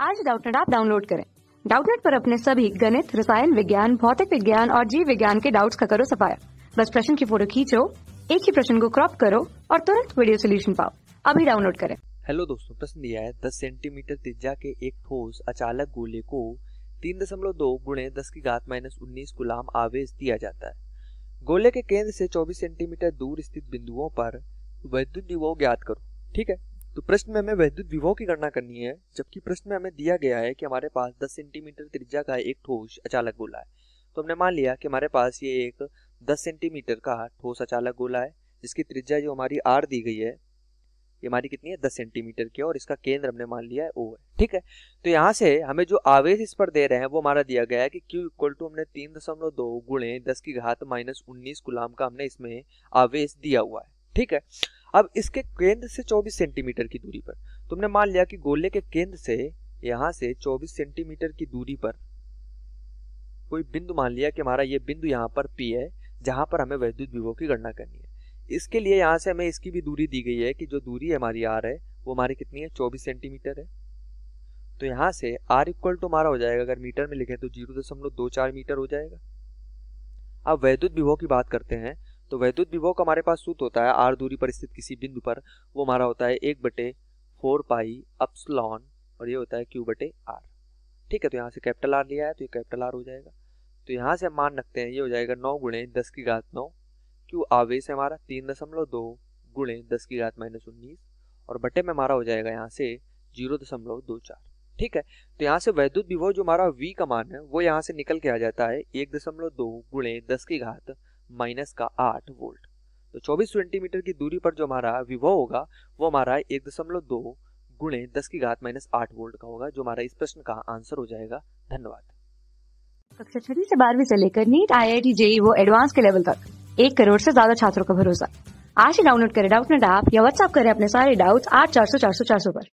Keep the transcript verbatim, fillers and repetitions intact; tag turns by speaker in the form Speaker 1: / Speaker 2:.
Speaker 1: आज Doubtnut app download करें। Doubtnut पर अपने सभी गणित, रसायन विज्ञान, भौतिक विज्ञान और जीव विज्ञान के डाउट्स का करो सफाया। बस प्रश्न की फोटो खींचो, एक ही प्रश्न को क्रॉप करो और तुरंत वीडियो सोल्यूशन पाओ। अभी डाउनलोड करें।
Speaker 2: हेलो दोस्तों, प्रश्न दिया है दस सेंटीमीटर त्रिज्या के एक ठोस अचालक गोले को तीन दशमलव दो गुणे दस की घात माइनस उन्नीस गुलाम आवेश दिया जाता है। गोले के केंद्र से चौबीस सेंटीमीटर दूर स्थित बिंदुओं पर वैद्युत विभव ज्ञात करो। ठीक है, तो प्रश्न में हमें वैद्युत विभव की गणना करनी है, जबकि प्रश्न में हमें दिया गया है कि हमारे पास दस सेंटीमीटर त्रिज्या का एक ठोस अचालक गोला है। तो हमने मान लिया कि हमारे पास ये एक दस सेंटीमीटर का ठोस अचालक गोला है, जिसकी त्रिज्या जो हमारी आर दी गई है ये हमारी कितनी है, दस सेंटीमीटर की, और इसका केंद्र हमने मान लिया है ओ है। ठीक है, तो यहाँ से हमें जो आवेश इस पर दे रहे हैं वो हमारा दिया गया है कि Q इक्वल टू हमने तीन दशमलव दो गुणे दस की घात माइनस उन्नीस गुलाम का हमने इसमें आवेश दिया हुआ है। ठीक है, अब इसके केंद्र से चौबीस सेंटीमीटर की दूरी पर तुमने मान लिया कि गोले के केंद्र से यहाँ से चौबीस सेंटीमीटर की दूरी पर कोई बिंदु मान लिया कि हमारा ये बिंदु यहाँ पर P है, जहां पर हमें वैद्युत विभव की गणना करनी है। इसके लिए यहाँ से हमें इसकी भी दूरी दी गई है कि जो दूरी हमारी R है वो हमारी कितनी है, चौबीस सेंटीमीटर है। तो यहाँ से R इक्वल टू हमारा हो जाएगा, अगर मीटर में लिखे तो जीरो दशमलव दो चार मीटर हो जाएगा। अब वैद्युत विभव की बात करते हैं, तो वैद्युत विभव का हमारे पास सूत्र होता है R दूरी पर स्थित किसी बिंदु पर, वो हमारा होता है एक बटे फोर पाई अपसिलॉन, और ये होता है क्यू बटे आर। ठीक है, तो यहाँ से कैपिटल आर लिया है तो ये कैपिटल आर हो जाएगा। तो यहाँ से हम मान रखते हैं ये हो जाएगा नौ गुणे दस की घात नौ, क्यू आवेश है हमारा तीन दशमलव दो गुणे दस की घात माइनस उन्नीस, और बटे में हमारा हो जाएगा यहाँ से जीरो दशमलव दो चार। ठीक है, तो यहाँ से वैद्युत विभव जो हमारा V का मान है वो यहाँ से निकल के आ जाता है एक दशमलव दो गुणे दस की घात माइनस का आठ वोल्ट। तो चौबीस सेंटीमीटर की दूरी पर जो हमारा विभव होगा वो हमारा एक दशमलव दो गुणे दस की घात माइनस आठ वोल्ट का होगा, जो हमारा इस प्रश्न का आंसर हो जाएगा। धन्यवाद।
Speaker 1: कक्षा छठी से बारहवीं से लेकर NEET, IIT, JEE वो एडवांस के लेवल तक एक करोड़ से ज्यादा छात्रों का भरोसा। आज ही डाउनलोड करें डाउटनेट ऐप या व्हाट्सएप करें अपने सारे डाउट्स आठ चार सौ चार सौ चार सौ पर।